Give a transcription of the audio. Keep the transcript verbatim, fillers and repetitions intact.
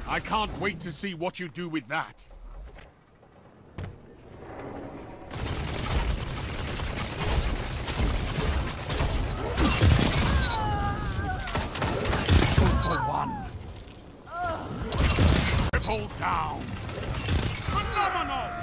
I can't wait to see what you do with that. Two for one. Triple down. Phenomenal!